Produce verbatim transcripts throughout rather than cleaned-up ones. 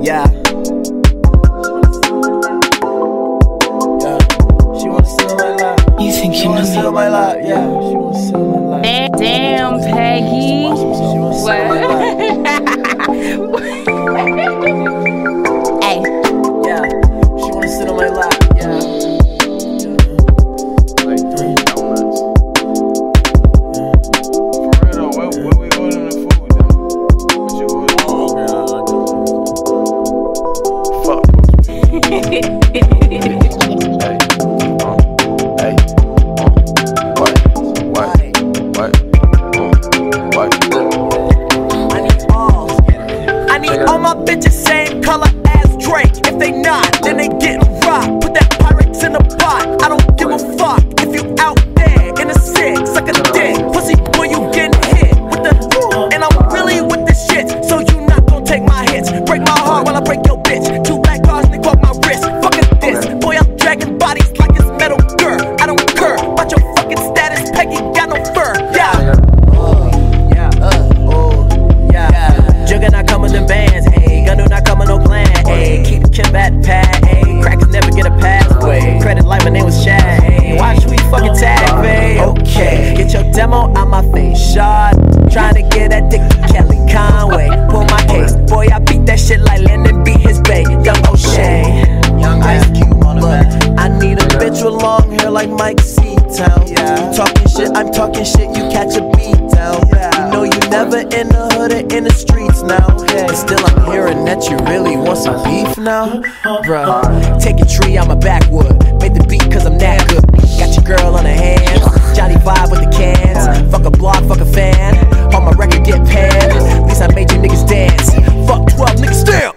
Yeah. Yeah. She wanna sit on my lap. You think She you wanna know sit me? on my lap. Yeah. She wanna sit on my lap. Damn, damn Peggy. She wanna sit on my lap. Hey. Yeah. She wanna sit on my lap. Yeah. Like three donuts. For real though, where, where we ordering the food though? What you ordering? Oh, okay, fuck. Hey, um, hey, um, what, what, what, um, what? I need all. I need all my bitches same color as Drake. If they not, then they getting rocked. Put that Pyrex in the pot. I don't give a fuck if you out there in a six, suck a dick, pussy boy, you getting hit with the. And I'm really with this shit, so you not gon' take my hits. Break my heart while I break your bitch. Two black cars, they broke my wrist. Fuck is this, boy? I'm dragging bodies like it's Metal Gear. I don't care about your fucking status. Peggy got no fur. Yeah. Oh yeah. Uh, oh yeah. Jugger not coming in bands. Ayy, gun do not come in no plan. Ayy, keep the Kim at pad. Ayy, crackers never get a pathway. Credit like my name was Chad. Ayy, why should we fucking tag, babe? Okay, get your demo out my face, shot. Trying to get that dick to Kelly Conway. Pull my case, boy, I beat that shit like Lennon beat his bae. Young O'Shea, young Ice Cube on the back. I need a bitch with long hair like Mike C-Town. Yeah. You talking shit, I'm talking shit, you catch a beat down. Yeah. You know you never in the hood or in the streets now. Yeah. Still I'm hearing that you really want some beef now. Bruh, take a tree, I'm a backwood. Made the beat cause I'm that good. Got your girl on her hands. Johnny vibe with the cans. Fuck a block, fuck a fan. On my record get panned. At least I made you niggas dance. Fuck twelve niggas still.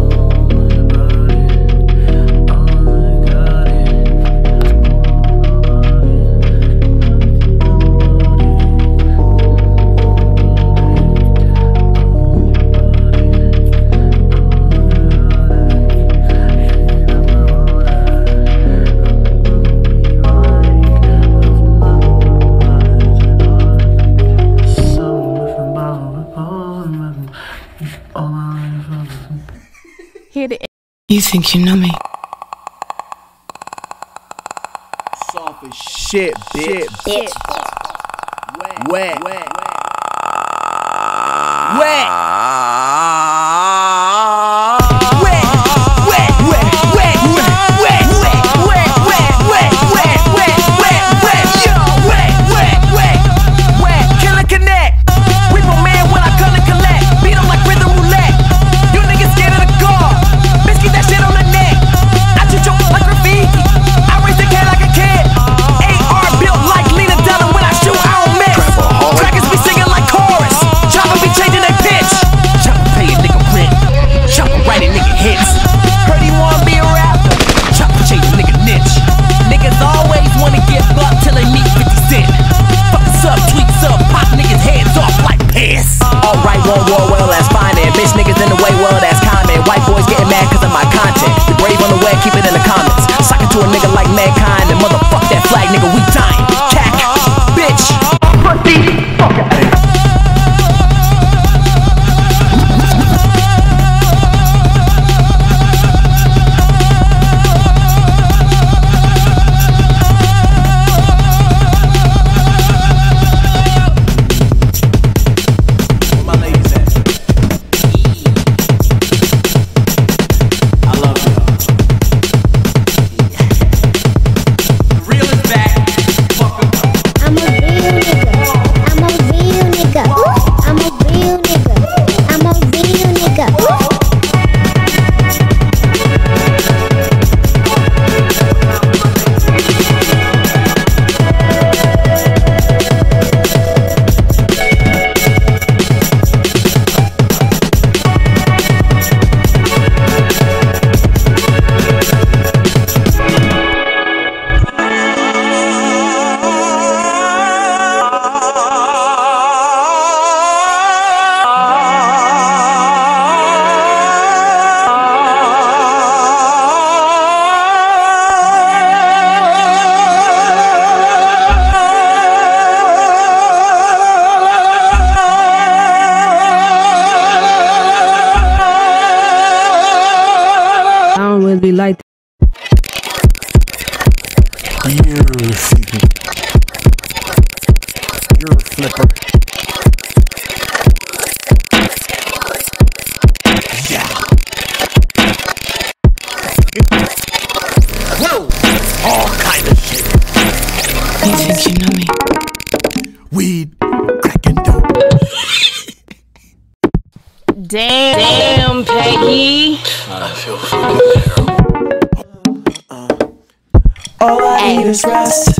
Hit it. You think you know me? Soft as shit, bitch. Bitch. Wet. Wet. Wet. Wet. Keep it in the comments. Sock it to a nigga like Mankind and motherfuck that flag, nigga. We dying. Cack, bitch, pussy, fuck out of here. you're a flipper. Yeah. Whoa! All kind of shit. You think you know me? Weed, crack and dope. Damn, damn, Peggy. I feel fucking terrible. Uh, all I need is rest.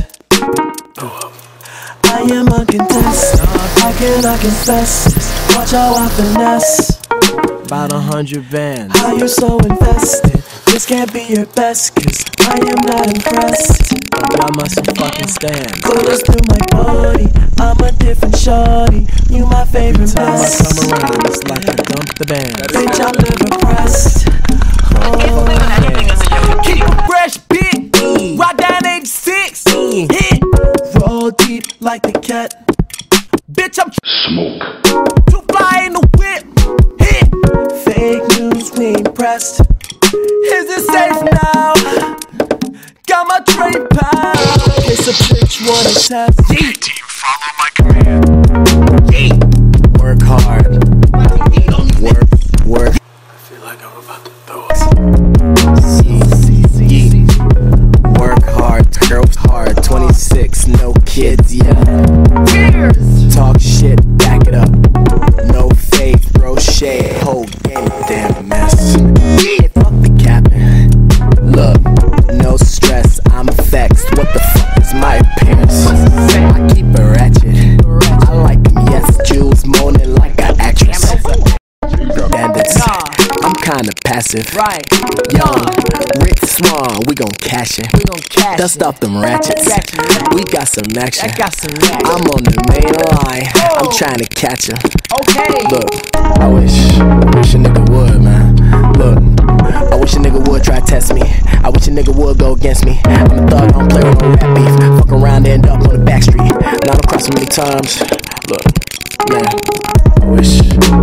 I am uncontested. I cannot confess this. Watch how I finesse. About a hundred bands. How you so invested? This can't be your best, cause I am not impressed. But I must fucking stand. Colors through my body, I'm a different shorty. You my favorite best. Every time I come around, it's like I dumped the band. Bitch, I'm never pressed. Oh, yeah. Keep a fresh beat, mm. Ride down eighty-six, mm. Hit, roll deep like the cat. Bitch, I'm smoke. Too fly in the whip, hit. Fake news, we ain't pressed. Is it safe now? Got my tray pal. It's a bitch, wanna test. Yeah. Team, follow my command. Yeah. Work hard. Work, work. I feel like I'm about to throw up. Yeah. Yeah. Work hard, girls hard. twenty-six, no kids, yeah. Cheers. Talk shit, back it up. No faith, throw shade. Whole game, damn mess. Yeah. Fuck the capping. Look, no stress, I'm vexed. What the fuck is my appearance? I keep it ratchet. I like them, yes, Jules moaning like an actress. Bandits, I'm kinda passive. Right. Young, Rick Swan, we gon' cash it. We gon' cash Dust off them ratchets. We got some action. I'm on the main line. I'm trying to catch him. Okay. Look, I wish, I wish a nigga would, man. Look, I wish a nigga would try to test me. I wish a nigga would go against me. I'm a thug, I don't play with no rap beef. Fuck around, end up on the back street. Now I'm crossing many times. Look, man, I wish.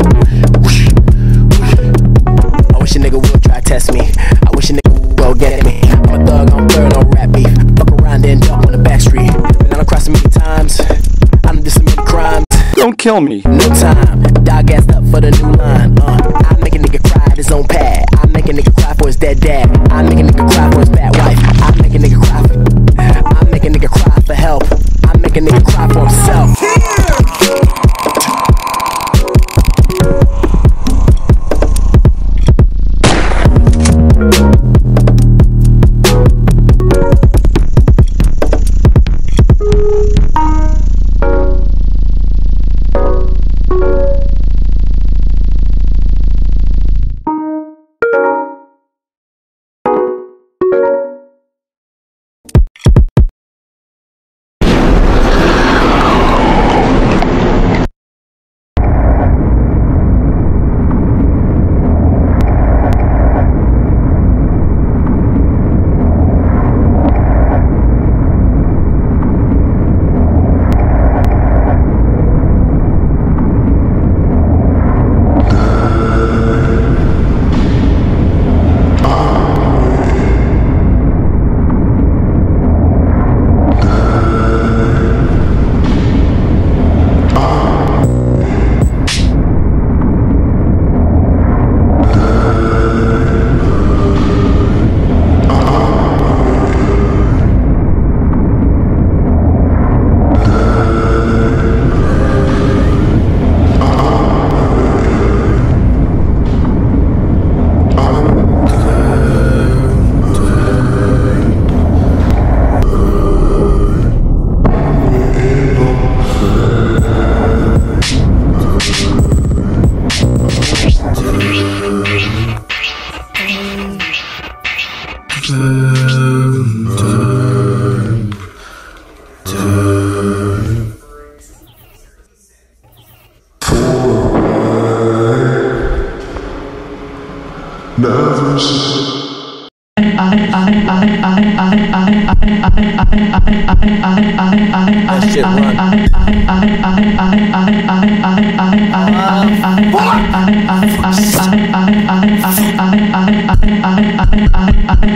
I wish a nigga would try to test me. I wish a nigga would go get me. I'm a thug, I don't play with no rap beef. Fuck around, end up on the back street. Now I'm crossing many times. I done did so many crimes. Don't kill me. No time, dog assed up for the new line. Uh, I make a nigga cry at his own pad. I make a nigga cry for his dead dad. I make a nigga cry for his bad wife. I make a nigga cry for. I make a nigga cry for help. I make a nigga cry for himself. That shit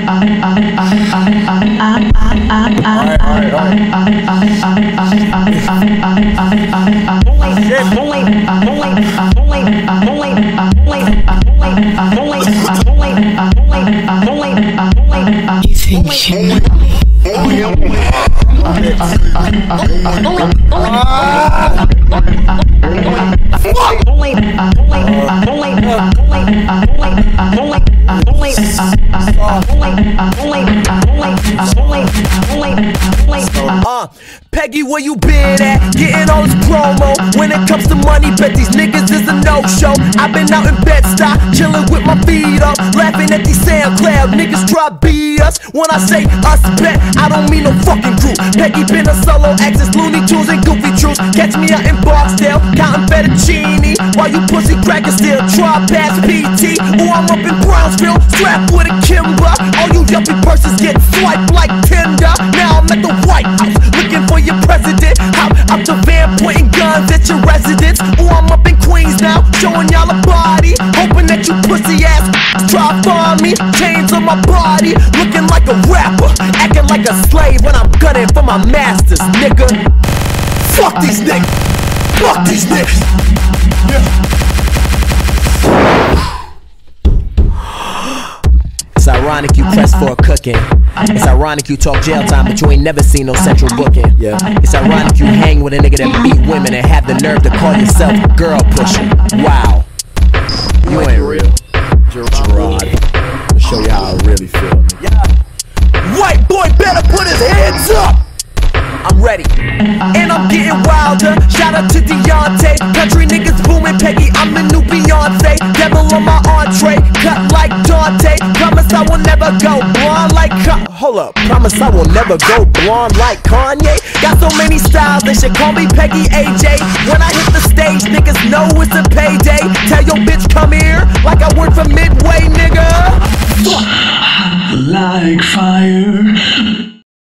run. Uh, Peggy, where you been at? Getting all this promo. When it comes to money, bet these niggas is a no-show. I've been out in Bed-Stuy, chilling with my feet up, laughing at these SoundCloud niggas try beat us. When I say us bet, I don't mean no fucking crew. Peggy been a solo access, Looney Tunes and Goofy Truths. Catch me out in Barksdale, counting fettuccine, while you pussy crackers still try past P T. Ooh, I'm up in Brownsville, strapped with a Kimber. All you yuppie purses get swiped like Tinder. Now I'm at the White House, looking for your president. Hop out the van, pointing guns at your residence. Ooh, I'm up in Queens now, showing y'all a body, hoping that you pussy ass try to find me. Chains on my body, looking like a rapper, acting like a slave when I'm gunning for my masters, nigga. Fuck these niggas. Fuck these niggas. Yeah. It's ironic you press for a cooking. It's ironic you talk jail time, but you ain't never seen no central booking. Yeah. It's ironic you hang with a nigga that beat women and have the nerve to call yourself girl pushing. Wow. You ain't real. Gerard. I'll show you how I really feel. Yeah. White boy better put his hands up. I'm ready, and I'm getting wilder. Shout out to Deontay, country niggas booming. Peggy, I'm the new Beyonce. Devil on my entree, cut like Dante. Promise I will never go blonde like Ka- Hold up, promise I will never go blonde like Kanye. Got so many styles, they should call me Peggy A J. When I hit the stage, niggas know it's a payday. Tell your bitch come here, like I work for Midway, nigga. Like fire.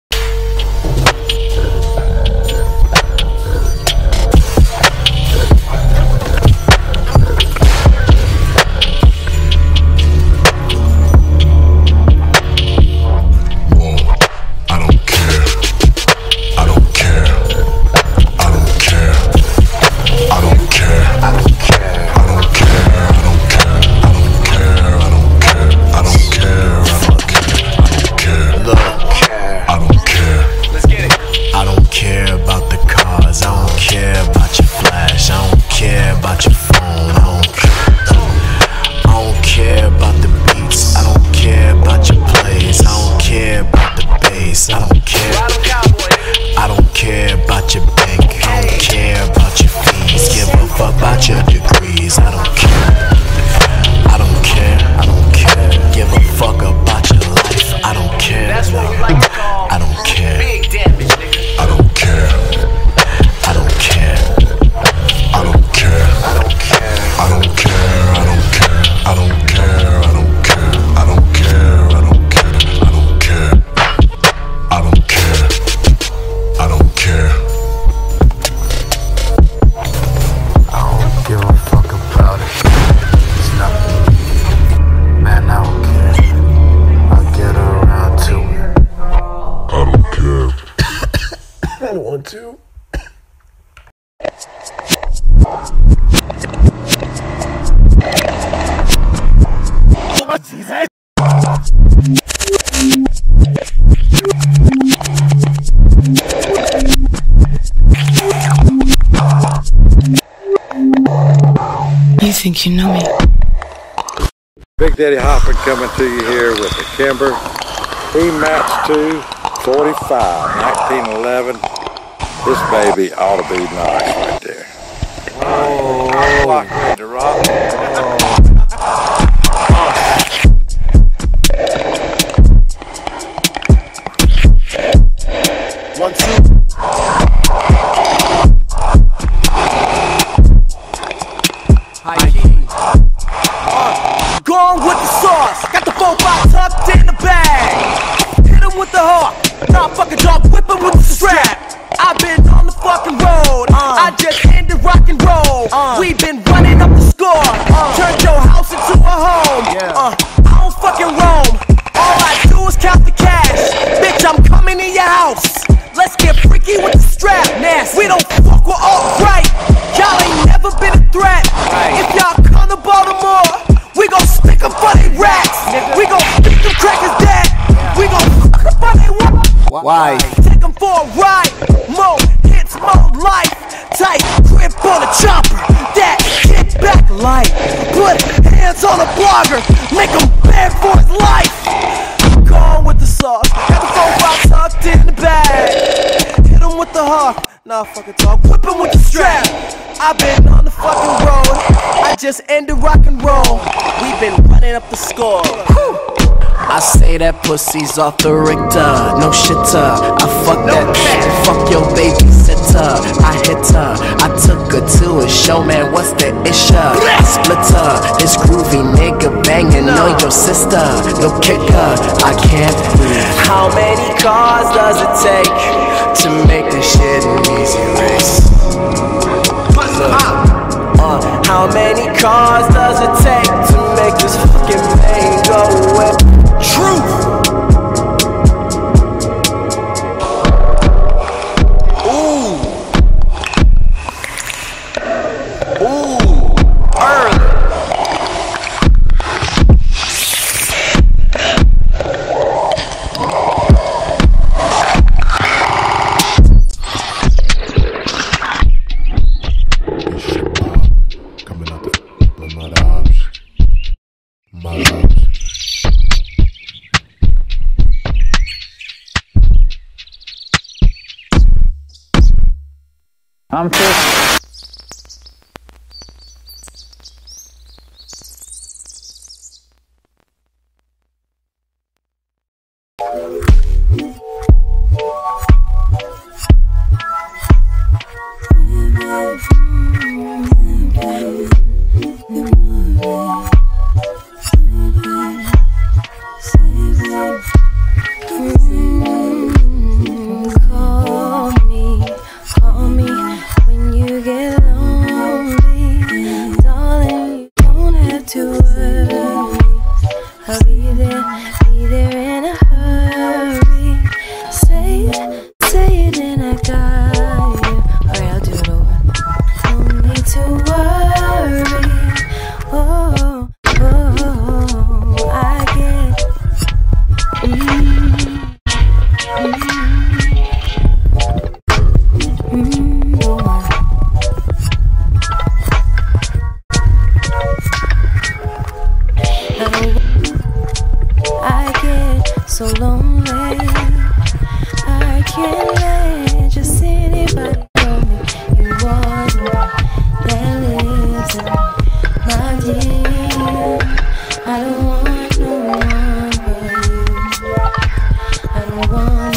To. You think you know me? Big Daddy Hopper coming to you here with the Kimber E MAX two forty-five nineteen eleven. This baby ought to be nice right there. Oh, like ready to rock. One, two. High key. Uh, gone with the sauce. Got the four five tucked in the bag. Hit him with the hawk. Nah, fucking drop, whip him with the strap. I've been on the fucking road, uh, I just ended rock and roll. Uh, We've been running up the score. Uh, life. Take them for a ride, more hits, more life. Tight grip on a chopper, that kick back light. Put hands on a blogger, make him beg for his life. Gone with the sauce, got the phone box tucked in the bag. Hit him with the hawk, nah fucking talk, whip him with the strap. I've been on the fucking road, I just ended rock and roll. We've been running up the score. Whew. I say that pussy's off the Richter, no shitter. I fuck that shit, fuck your babysitter. I hit her, I took her to a show, man, what's the issue? I split her, this groovy nigga banging on your sister. No kicker, I can't breathe. How many cars does it take to make this shit an easy race? Uh, how many cars does it take to make this fucking pain go away? Truth. Ooh. Ooh. Early. Coming out the mud ops. Mud ops. I'm thirsty. So lonely, I can't let just anybody tell me you are the one that lives in my dream. I don't want no one but you. I don't want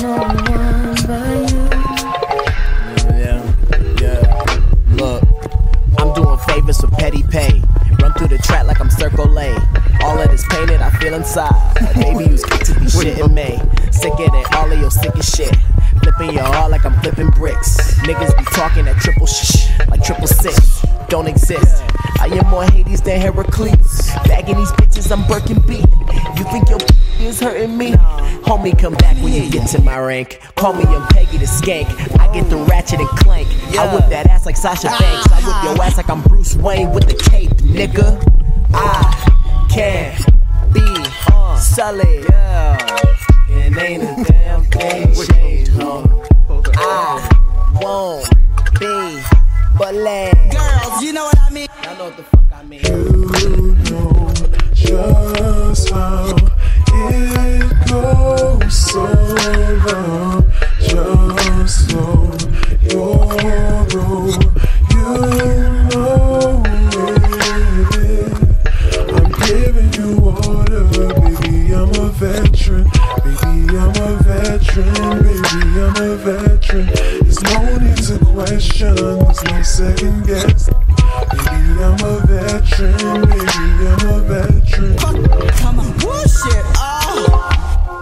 no one but you. Yeah, yeah. Look, I'm doing favors for petty pay. Run through the track like I'm Circle A. All of this painted, I feel inside. Baby, you skick to be shitting me. Sicker than all of your sickest shit. Flipping your heart like I'm flipping bricks. Niggas be talking that triple shh, like triple six. Don't exist. I am more Hades than Heracles. Bagging these bitches, I'm Birkin B. You think your is hurting me? Homie, come back when you get to my rank. Call me young Peggy the skank. I get the ratchet and clank. I whip that ass like Sasha Banks. I whip your ass like I'm Bruce Wayne with the cape, nigga. I can't be uh, Sully, yeah. And ain't a damn thing changed, homie. I won't be bully. Girls, you know what I mean? Y'all know what the fuck I mean. You know just how it goes so wrong. Just slow your roll. You know it. I'm giving you water, baby. I'm a veteran. Baby, I'm a veteran. Baby, I'm a veteran. There's no need to question. There's no second guess. Baby, I'm a veteran. Baby, I'm a veteran. Come on, bullshit. Oh,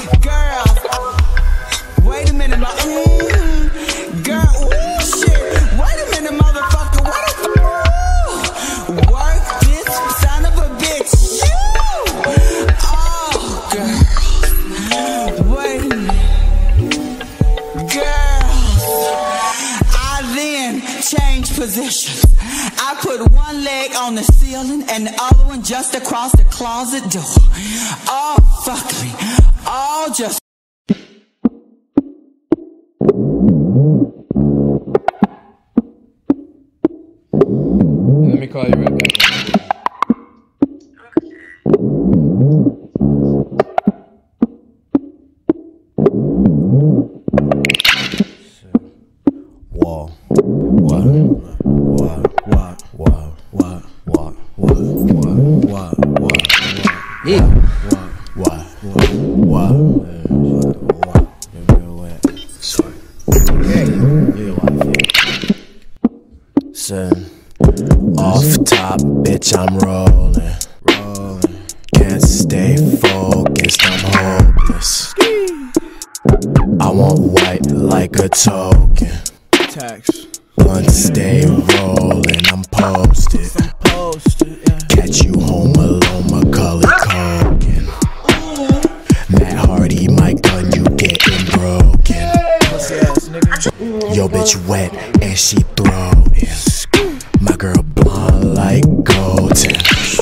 girl, wait a minute, my mm, girl, ooh, shit. Wait a minute, motherfucker. What the f? Work this son of a bitch. You. Oh, girl, wait a minute, girl. I then changed positions. I put one leg on the ceiling and the other one just across the closet door. Oh, fuck me. All just Let me call you right back. Whoa. What? What? What? What? What? What? What? What? What? What? Yeah. What? What? What? What? Sorry. Yeah. Son. Off top, bitch, I'm rolling. Rolling. Can't stay focused, I'm hopeless. I want white like a token. Tax. Blunt stay rolling, I'm posted. Catch you home alone, Macaulay Culkin. Matt Hardy, my gun, you getting broken. Yo, bitch wet and she throwing. My girl blonde like golden.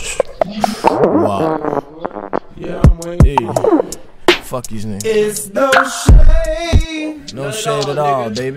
Wow. Yeah, I'm waiting. Hey. Fuck these niggas. It's no shade. No shade at all, baby.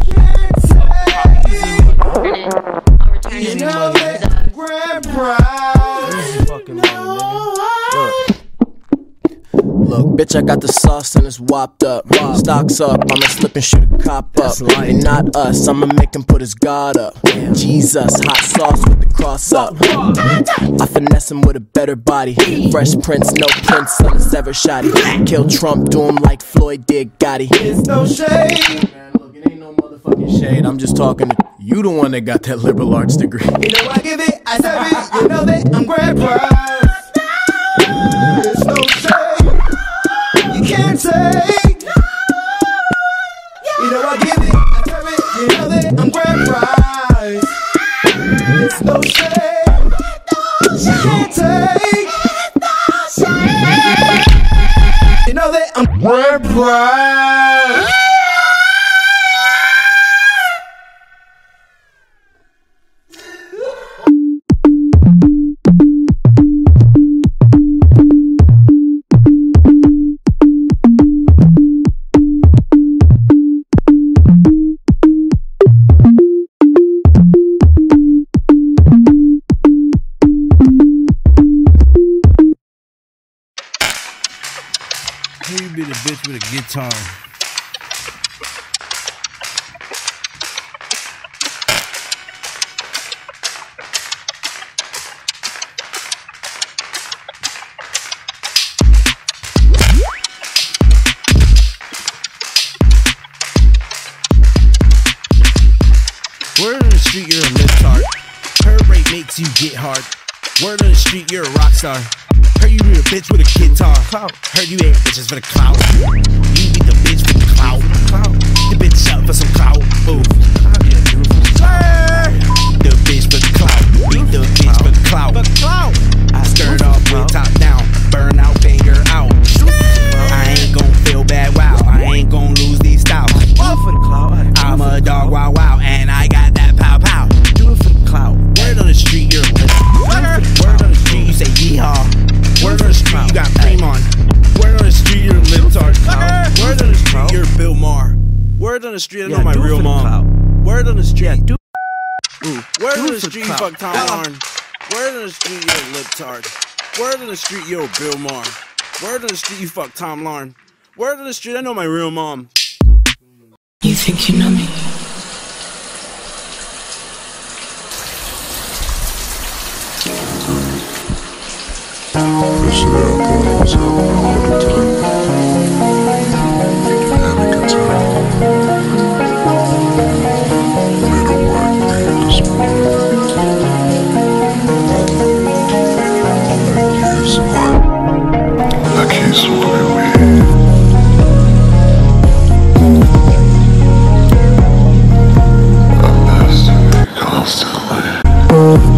Easy money. Grand prize. Easy fucking money, nigga. Look. Look, bitch, I got the sauce and it's whopped up. Wow. Stocks up, I'ma slip and shoot a cop up. And not us, I'ma make him put his guard up. Damn. Jesus, hot sauce with the cross up. I finesse him with a better body. Fresh Prince, no Prince on the sever shotty. Kill Trump, do him like Floyd did Gotti. It's no shade. Man, look, it ain't no motherfucking shade. I'm just talking to you, the one that got that liberal arts degree. You know I give it, I serve it. You know that I'm grand prize. It's no shade. You can't take. You know I give it, I serve it. You know that I'm grand prize. It's no shade. You can't take. You know that I'm grand prize. You be the bitch with a guitar. Word on the street, you're a libtard. Her rate makes you get hard. Word on the street, you're a rock star. Heard you be a bitch with a guitar. Heard you ain't bitches for the clout. You be the bitch for the clout. The bitch out for some clout. Ooh. The bitch for the clout. Beat the bitch for the clout. I skirt off with top down. Burn out, banger out. I ain't gon' feel bad, wow. I ain't gon' lose these styles. I'm a dog, wow, wow. And I got that pow, pow. Do it for the clout. Word on the street, you're a bitch. Word on the street, you say yeehaw. Word on the street, you got cream on. Word on the street, you're a libtard. Word on the street, you're Bill Maher. Word on the street, I know my real mom. Word on the street, do Word on the street, you fuck Tom Lauren. Word on the street, you're a libtard. Word on the street, you're Bill Maher. Word on the street, you fuck Tom Lauren. Word on the street, I know my real mom. You think you know me? Yesterday I thought I was having a hard time. Having a good time. Made a white thing this morning. I kissed my, I kissed my weed. I missed it constantly.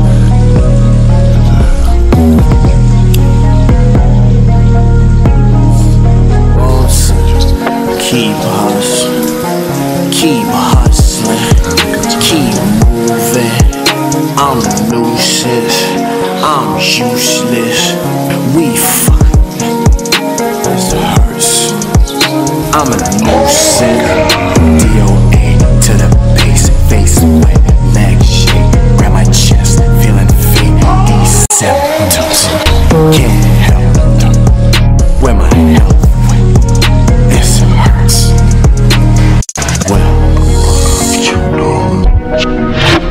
Keep hustling, keep hustling, keep moving. I'm a nuisance, I'm useless. We fuck, this hurts. I'm a nuisance. D O A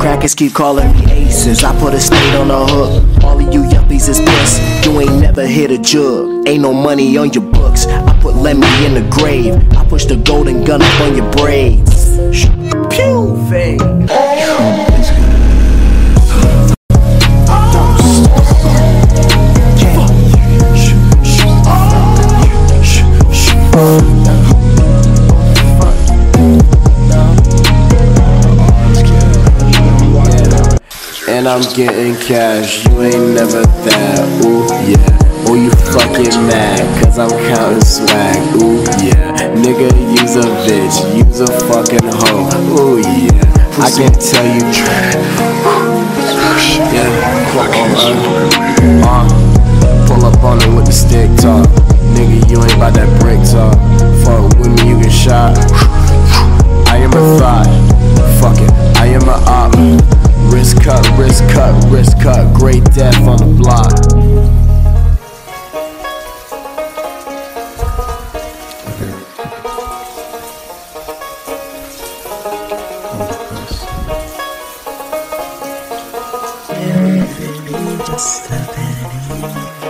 crackers keep calling me aces. I put a state on the hook. All of you yuppies is puss. You ain't never hit a jug. Ain't no money on your books. I put Lemmy in the grave. I push the golden gun up on your braids. Pew, fade. And I'm getting cash, you ain't never that, ooh, yeah. Ooh, you fucking mad, cause I'm counting swag, ooh, yeah. Nigga, use a bitch, use a fucking hoe, ooh, yeah. I can tell you, yeah, uh, uh, pull up on it with the stick talk. Nigga, you ain't about that brick talk. Fuck with me, you get shot. I am a thought, fuck it, I am a op. Wrist cut, wrist cut, wrist cut, great death on the block. Just a penny.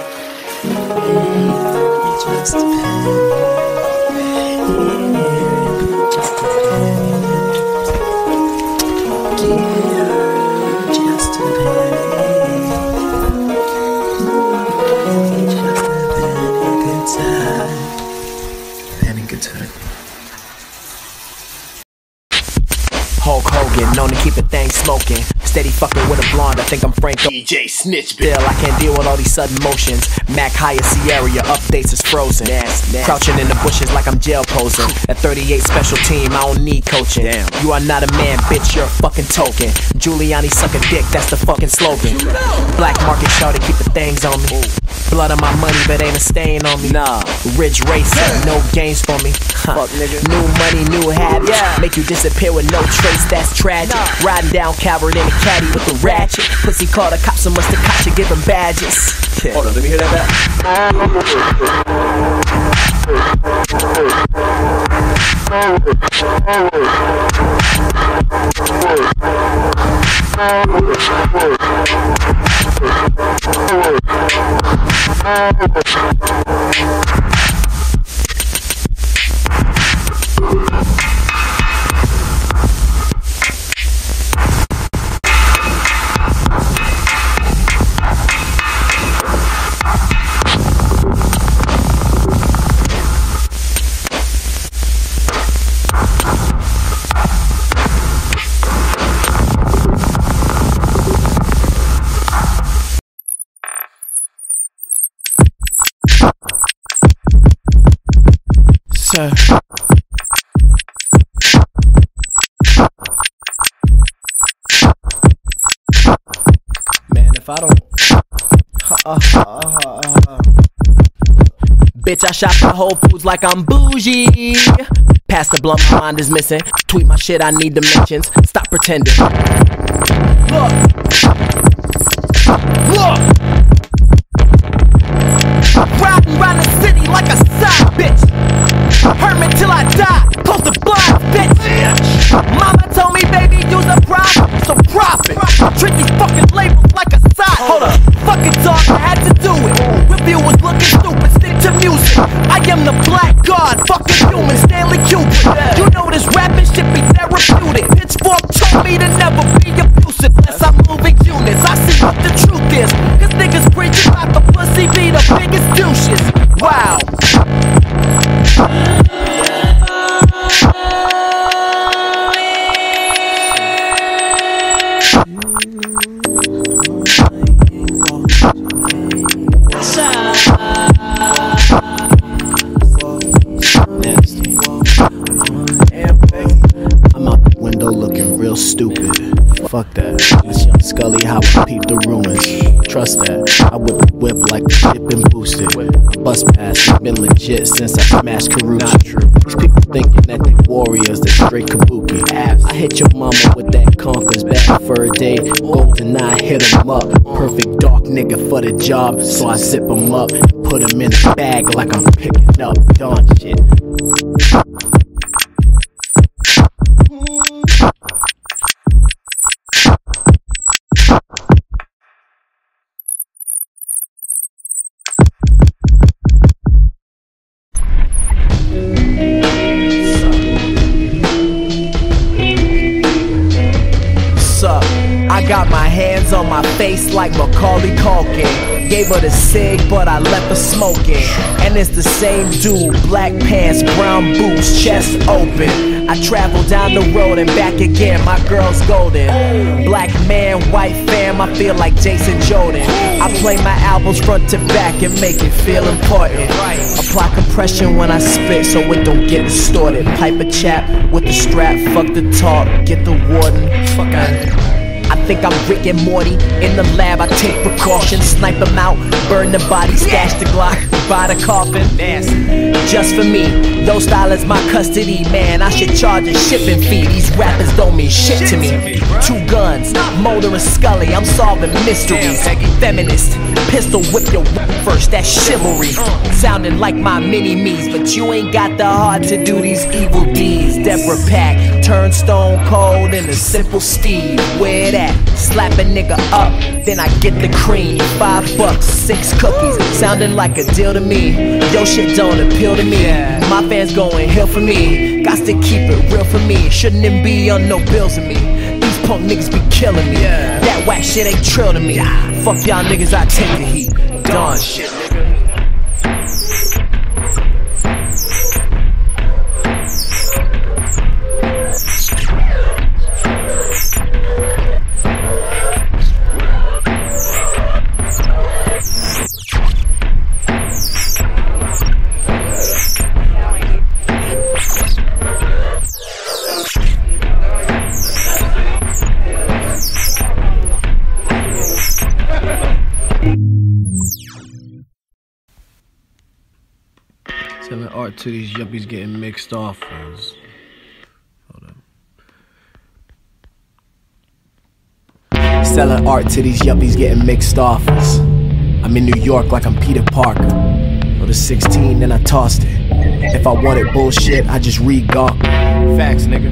Just a penny. Just a penny. Just a penny. Just a penny. Good time. Penny good time. Hulk Hogan, known to keep a thing smoking. Steady fucking with a blonde, I think I'm Franco. D J Snitch, Bill, I can't deal with all these sudden motions. Mac Higher Sierra, updates is frozen. Nasty, nasty. Crouching in the bushes like I'm jail posing. At thirty-eight special team, I don't need coaching. Damn. You are not a man, bitch, you're a fucking token. Giuliani suck a dick, that's the fucking slogan. Black market shawty, keep the things on me. Blood on my money, but ain't a stain on me. Nah, Ridge Racer, no games for me. Huh. Fuck, nigga. New money, new habits. Yeah. Make you disappear with no trace, that's tragic. Nah. Riding down Calvert in a caddy with the ratchet. Pussy called a cop, so must have caught you, give them badges. Yeah. Hold on, let me hear that sir. Man, if I don't uh, uh, uh, uh. Bitch, I shop at Whole Foods like I'm bougie. Pass the blunt, my mind is missing. Tweet my shit, I need dimensions. Stop pretending. Look. Look. Riding around the city like a side bitch. Hermit till I die, close the blind bitch. Mama told me, baby, use a profit, so profit. Treat these fucking labels like a side. Hold up, fucking dog, I had to do it. Review was looking stupid, stick to music. I am the black god, fucking human, Stanley Kubrick. You know this rapping shit be therapeutic. Pitchfork told me to never be abusive, unless I'm moving units. I see what the truth is, cause niggas preaching about the pussy be the biggest douches. Wow. I'm out the window looking real stupid. Fuck that. It's young Scully, how I peep the ruins. Trust that. I whip the whip like the shit been boosted. I bust past, it's been legit since I smashed Karuchi. Not true. These people thinking that they warriors, they straight kabuki. I hit your mama with that Conker's back for a day. Golden eye, hit 'em up. Perfect dark nigga for the job, so I zip 'em up. Put 'em in a bag like I'm picking up dawn shit. I got my hands on my face like Macaulay Culkin. Gave her the cig, but I left her smoking. And it's the same dude, black pants, brown boots, chest open. I travel down the road and back again, my girl's golden. Black man, white fam, I feel like Jason Jordan. I play my albums front to back and make it feel important. Apply compression when I spit so it don't get distorted. Pipe a chap with the strap, fuck the talk, get the warden. Fuck out of here. I think I'm Rick and Morty. In the lab I take precautions, snipe them out, burn the body, stash the Glock, buy the coffin. Just for me, those style is my custody, man. I should charge a shipping fee. These rappers don't mean shit to me. Two guns, Mulder and Scully, I'm solving mysteries. Feminist, pistol whip your first, that's chivalry. Sounding like my mini-me's, but you ain't got the heart to do these evil deeds. Deborah Pack, turn stone cold in a simple Steve. Where that? Slap a nigga up, then I get the cream. Five bucks, six cookies, sounding like a deal to me. Yo shit don't appeal to me. My fans going hell for me. Got to keep it real for me. Shouldn't even be on no bills of me. These punk niggas be killing me. That whack shit ain't trill to me. Fuck y'all niggas, I take the heat. Done shit, nigga. Selling art to these yuppies getting mixed offers. Hold up. Selling art to these yuppies getting mixed offers. I'm in New York like I'm Peter Parker. Go to sixteen, then I tossed it. If I wanted bullshit, I just read Gawk. Facts, nigga.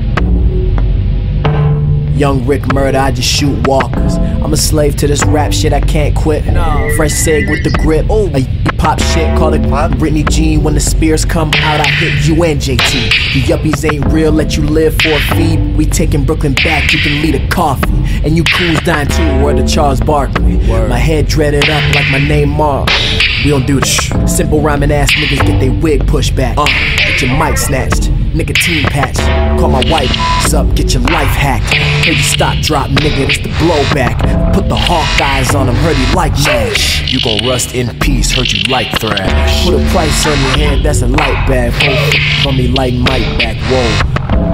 Young Rick Murder, I just shoot walkers. I'm a slave to this rap shit, I can't quit. No. Fresh seg with the grip. Ooh. A pop shit, call it Britney Jean. When the spears come out, I hit you and J T. You yuppies ain't real, let you live for a fee. We taking Brooklyn back, you can lead a coffee. And you coons dying too, word to Charles Barkley. Word. My head dreaded up like my name Mark. We don't do that. Simple rhyming ass niggas get they wig pushed back. Uh, get your mic snatched, nicotine patch. Call my wife, what's up, get your life hacked. Heard you stock drop, nigga, it's the blowback. Put the hawk eyes on him, heard he like mash. You gon' rust in peace, heard you like thrash. Put a price on your head, that's a light bag. Hold from me like Mike back, whoa.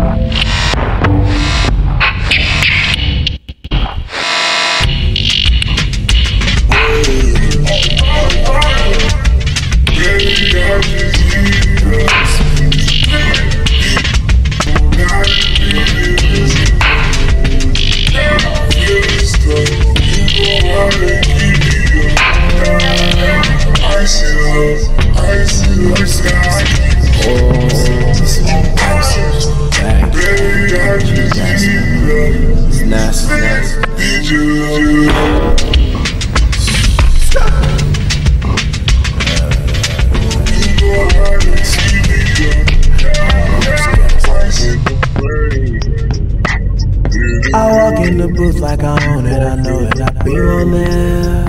I walk in the booth like I own it, I know that I be on there.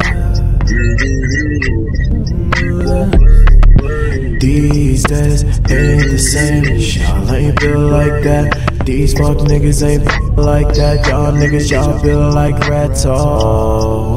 These days ain't the same, y'all ain't built like that. These fuck niggas ain't built like that. Y'all niggas, y'all built like rats. Oh.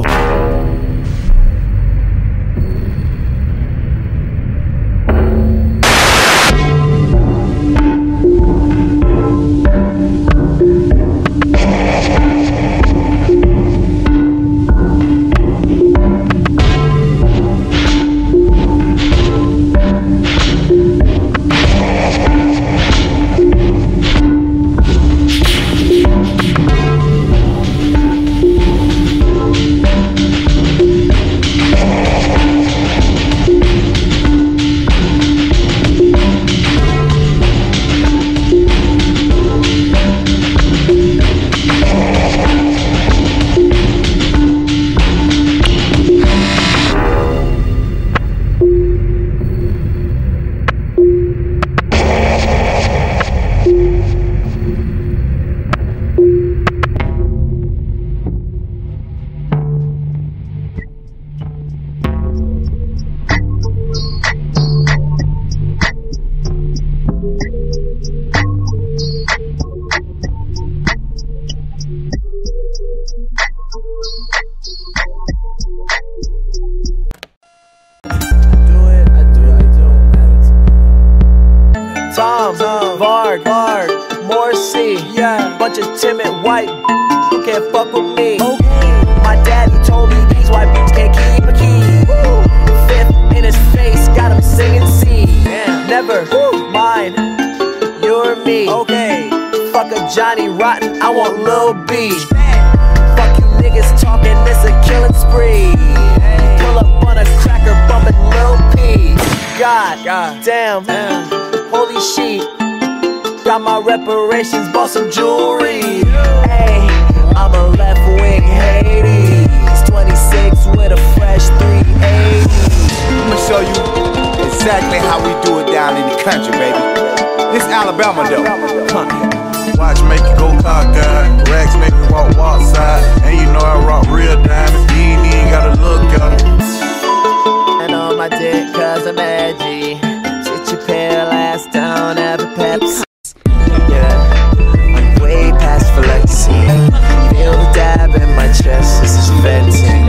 Tom, Varg, Varg, Morrissey, yeah, bunch of timid white who can't fuck with me. Okay. My daddy told me these white bitches can't keep a key. Woo. Fifth in his face, got him singing C. Damn. Never Woo. Mind, you're me. Okay. Fuck a Johnny Rotten, I want Lil B. Fuck you niggas talking, this a killing spree. Hey. Pull up on a cracker, bumpin' Lil P. God, God, damn. damn. Holy sheet, got my reparations, bought some jewelry. Hey, I'm a left wing Hades, twenty-six with a fresh three eighty. I'ma show you exactly how we do it down in the country, baby. This Alabama though. Huh. Watch make you go cockeyed, racks make you walk walk side, and you know I rock real diamonds. You ain't even gotta look at them. And on my dick, cause I'm edgy. Your pale ass down, every Pepsi. Yeah, I'm way past flexing. Feel the dab in my chest, this is venting.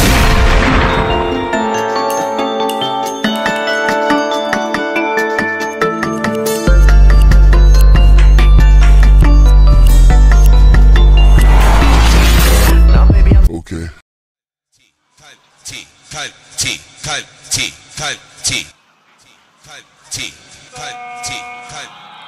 Now baby I'm okay. T, T, T, T, T, T. T, cut, T, cut.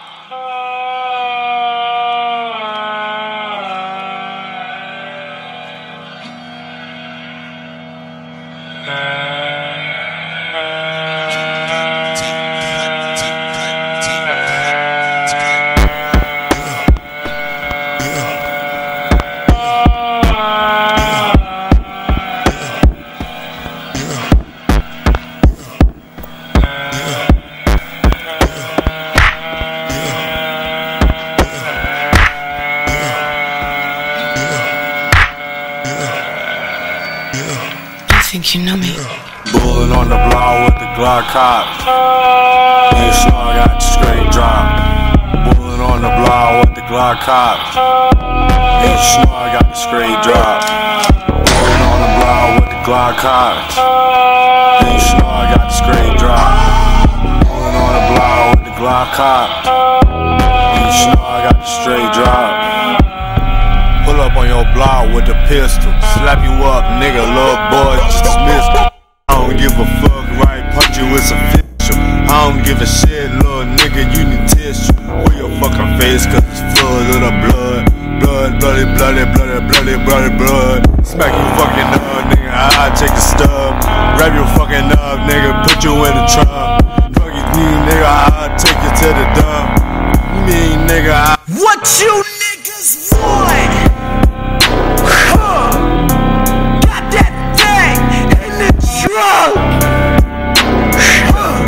You know me. Bullin' on the block with the Glock cop. You sure I got the straight drop. Bullin' on the block with the Glock cop. You sure I got the straight drop. Bullin' on the block with the Glock cop. You sure I got the straight drop. Bullin' on the block with the Glock cop. You sure I got the straight drop. Pull up on your block with the pistol. Slap you up, nigga, little boy, just dismissed. I don't give a fuck, right? Punch you, it's official. I don't give a shit, little nigga, you need tissue. Pull your fucking face, cause it's full of the blood. Blood, bloody, bloody, bloody, bloody, bloody, blood. Smack you fucking up, nigga, I'll take the stub. Grab your fucking up, nigga, put you in the trunk. Fuck you, nigga, I'll take you to the dump. Me, nigga, I What you niggas want? Huh. Got that thing in the trunk. Huh.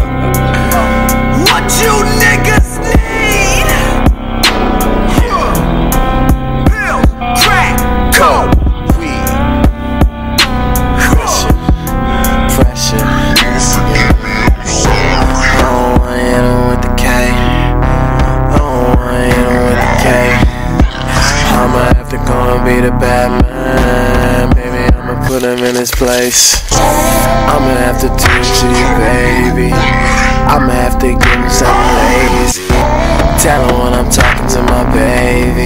What you niggas need? Huh. Pill, crack, coke, weed. Pressure, pressure. I don't want hit him with the K. I don't want hit him with the K. I'ma have to go and be the bad man. Baby, I'ma put him in his place. I'ma have to do it to you, baby. I'ma have to give him something lazy. Tell him when I'm talking to my baby.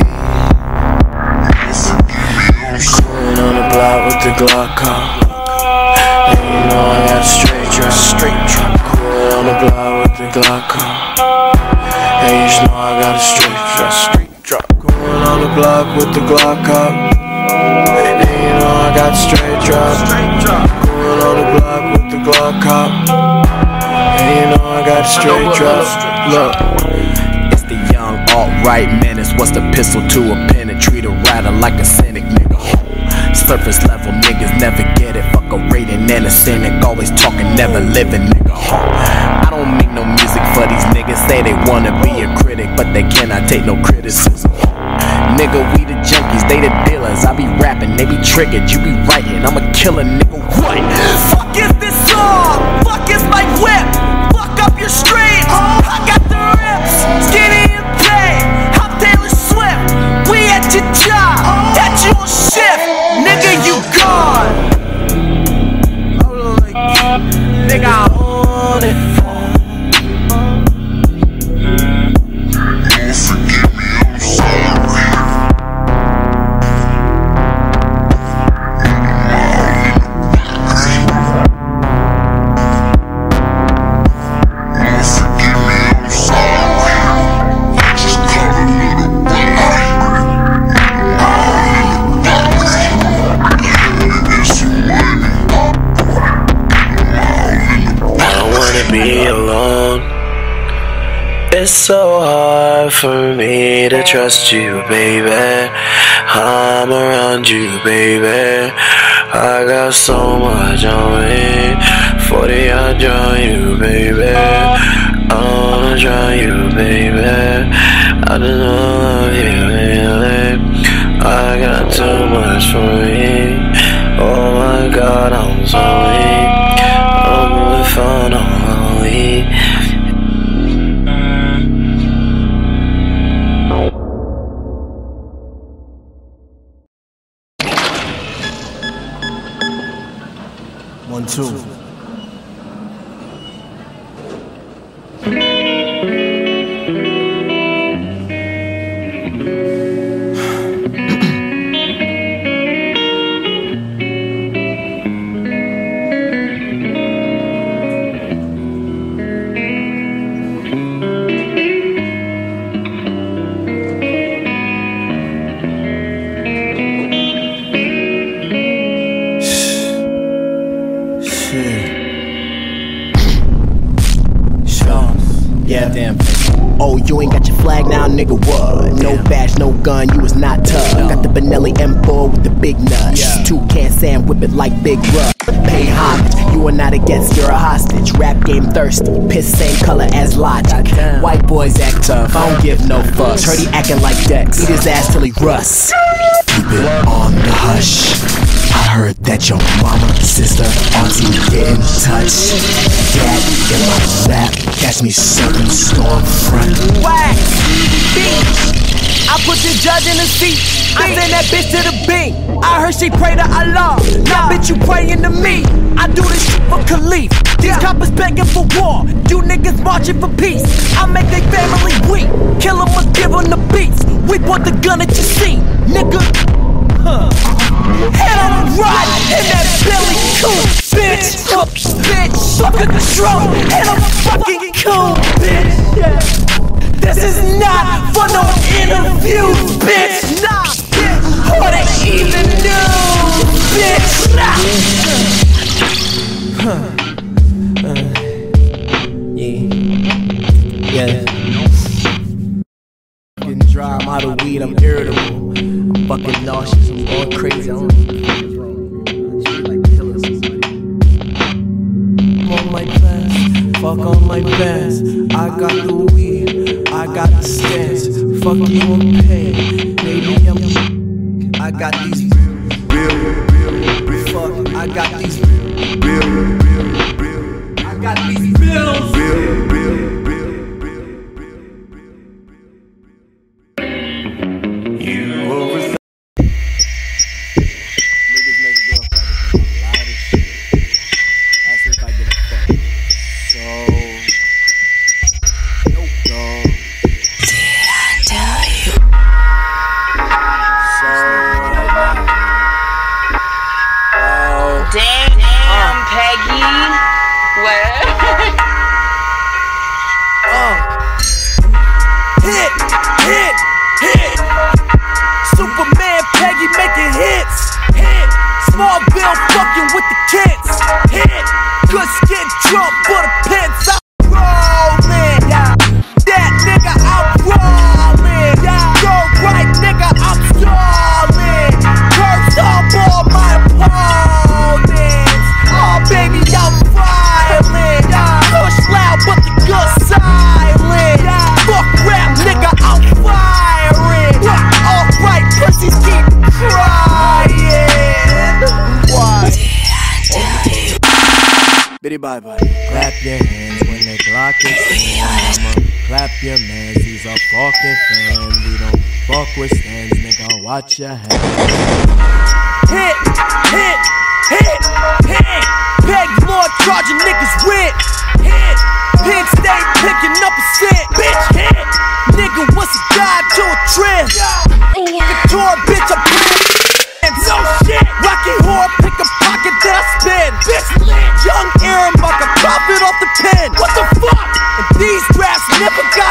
Coolin' on the block with the Glock cop. And you know I got a straight drop. Straight drop. Coolin' on the block with the Glock cop. And you know I got a straight drop. Straight drop. Coolin' on the block with the Glock cop. And you know I got a straight drop. Straight drop. Coolin' on the block with the Glock cop. And you know I got a straight drop. Look. It's the young alt-right menace. What's the pistol to a pen and treat a rider like a cynic, nigga. Surface level niggas never get it. Fuck a rating and a cynic. Always talking, never living, nigga. I don't make no music for these niggas. Say they wanna be a critic, but they cannot take no criticism. Nigga, we the junkies, they the dealers. I be rapping, they be triggered. You be writing, I'm a killer, nigga. What? Fuck is this song? Fuck is my whip? Fuck up your streams. I got the rips, skinny and pain. I'm Taylor Swift. We at your job, at you It's so hard for me to trust you, baby. I'm around you, baby. I got so much on me. forty, I drown you, baby. I wanna drown you, baby. I just wanna love you, baby. I got too much for me. Oh my God, I'm so weak. I'm really fun, I'm lonely. One, two. Yeah, damn. Oh, you ain't got your flag now, nigga, what? No badge, no gun, you was not tough. Got the Benelli M four with the big nuts. Two-can Sam, whip it like Big Ruff. Pay homage, you are not against, you're a hostage. Rap game thirsty, piss same color as Logic. White boys act tough, I don't give no fucks. Heard he acting like Dex, eat his ass till he rusts. Keep it on the hush. I heard that your mama, sister, auntie get in touch. Dad in my lap, catch me serving storm front. Wax, beat. I put the judge in the seat. I send that bitch to the beat. I heard she pray to Allah. Now bitch you praying to me. I do this shit for Khalif. These coppers begging for war. You niggas marching for peace. I make their family weak. Kill them or give them the beats. We put the gun at your seat, nigga. Huh. And I'm riding in that Billy Coon, bitch. Uh, bitch, fuck a drum, and I'm fucking cool, bitch. This is not for no interviews, bitch. Nah, bitch. Or they even news, bitch. Nah. Huh. Uh, yeah. Yeah. Fucking dry, I'm out of weed, I'm irritable. I'm fucking nauseous, I'm going crazy. I don't know what the fuck is wrong. I feel like killing somebody. I'm on my best, fuck on my best. I got the weed, I got the stance. Fuck you on pain, baby, I'm. I got these real, real, real, real. Fuck, I got these real, real, real, real. I got these bills, real, real, real. Bye bye. Clap your hands when the Glock is in. Clap your mans, he's a fucking fan. We don't fuck with stands, nigga. Watch your hands. Hit, hit, hit, hit. Beg Lord charging niggas with. Hit, Penn State picking up a cent. Bitch, hit. Nigga, what's a guide to a trip? Couture, bitch, I'm and so shit. Rocky whore, pick a pocket that I spin. Bitch lit. Young Aaron, like a profit off the pen. What the fuck? And these drafts never got